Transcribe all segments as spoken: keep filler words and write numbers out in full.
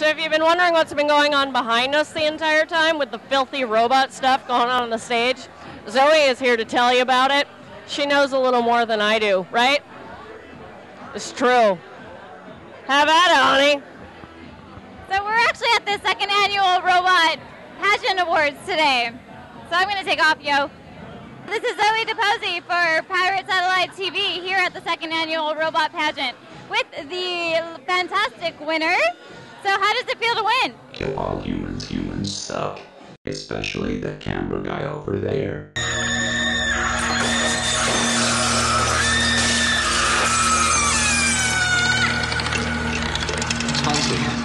So if you've been wondering what's been going on behind us the entire time with the filthy robot stuff going on on the stage, Zoey is here to tell you about it. She knows a little more than I do, right? It's true. Have at it, honey. So we're actually at the second annual Robot Pageant Awards today. So I'm going to take off, yo. This is Zoey Deposey for Pirate Satellite T V here at the second annual Robot Pageant with the fantastic winner. So how does it feel to win? Kill all humans, humans suck. Especially the camera guy over there. Hunting.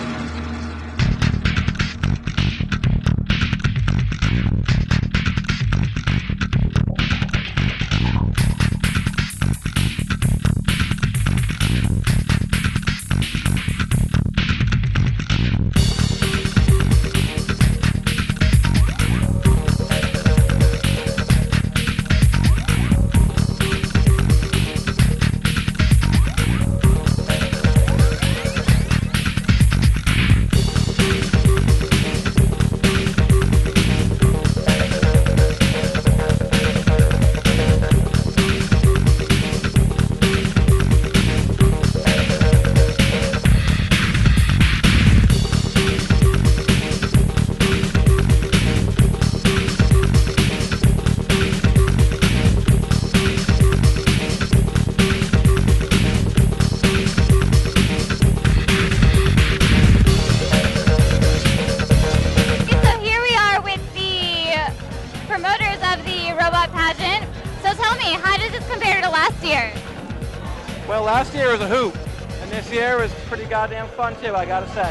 Well, last year was a hoop, and this year was pretty goddamn fun too, I gotta say.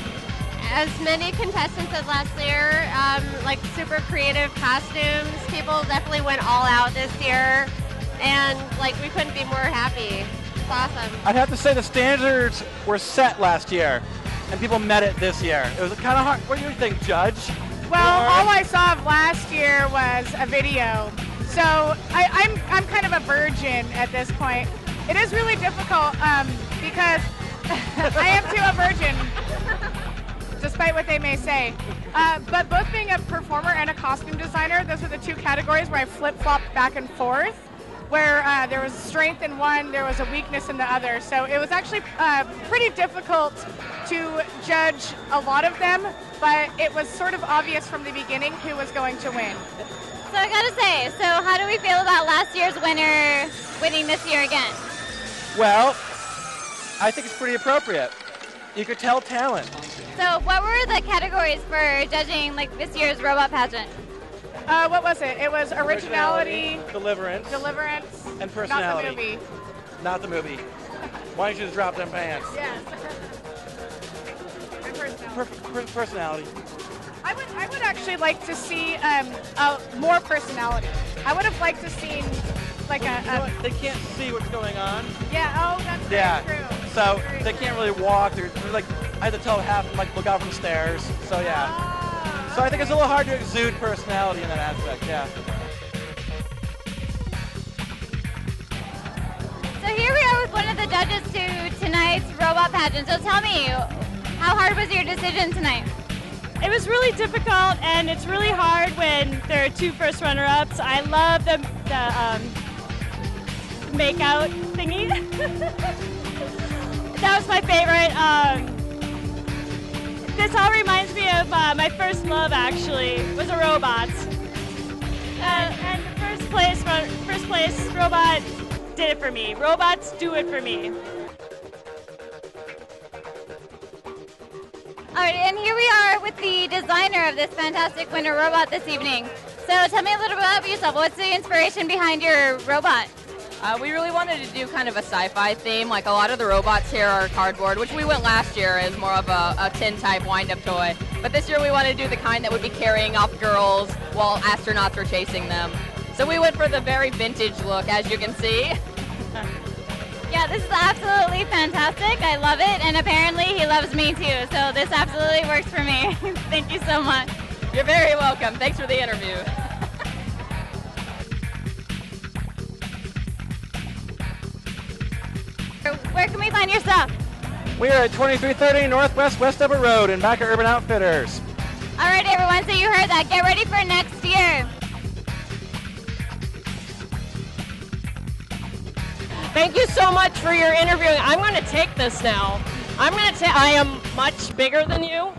As many contestants as last year, um, like super creative costumes. People definitely went all out this year, and like we couldn't be more happy. It's awesome. I'd have to say the standards were set last year, and people met it this year. It was kind of hard. What do you think, Judge? Well, all I saw of last year was a video, so I, I'm I'm kind of a virgin at this point. It is really difficult um, because I am too a virgin, despite what they may say. Uh, but both being a performer and a costume designer, those are the two categories where I flip-flopped back and forth, where uh, there was strength in one, there was a weakness in the other. So it was actually uh, pretty difficult to judge a lot of them, but it was sort of obvious from the beginning who was going to win. So I gotta say, so how do we feel about last year's winner winning this year again? Well, I think it's pretty appropriate. You could tell talent. So what were the categories for judging like this year's Robot Pageant? Uh, what was it? It was originality, originality deliverance, deliverance, and personality. Not the movie. Not the movie. Why don't you just drop them pants? Yes. And personality. Per per personality. I would, I would actually like to see um, uh, more personality. I would have liked to see like a, a... They can't see what's going on. Yeah, oh, that's very yeah. true. So very they can't really walk. They're, they're like, I had to tell half them, like, look out from the stairs. So yeah. Ah, so I think it's a little hard to exude personality in that aspect, yeah. So here we are with one of the judges to tonight's Robot Pageant. So tell me, how hard was your decision tonight? It was really difficult, and it's really hard when there are two first runner-ups. I love the, the um, make-out thingy. That was my favorite. Um, this all reminds me of uh, my first love, actually, was a robot. Uh, and the first place, first place robot did it for me. Robots do it for me. All right, and here we are with the designer of this fantastic winter robot this evening. So tell me a little bit about yourself. What's the inspiration behind your robot? Uh, we really wanted to do kind of a sci-fi theme. Like a lot of the robots here are cardboard, which we went last year as more of a, a tin-type wind-up toy. But this year we wanted to do the kind that would be carrying off girls while astronauts were chasing them. So we went for the very vintage look, as you can see. Yeah, this is absolutely fantastic. I love it, and apparently he loves me too, so this absolutely works for me. Thank you so much. You're very welcome. Thanks for the interview. Where can we find your stuff? We are at twenty-three thirty Northwest Westover Road in back of Urban Outfitters. All right, everyone, so you heard that. Get ready for next year. Thank you so much for your interviewing. I'm going to take this now. I'm going to take, I am much bigger than you.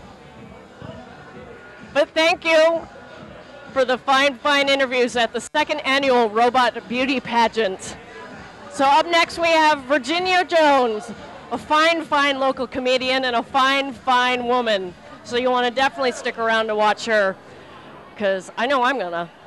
But thank you for the fine, fine interviews at the second annual Robot Beauty Pageant. So up next we have Virginia Jones, a fine, fine local comedian and a fine, fine woman. So you want to definitely stick around to watch her, because I know I'm gonna.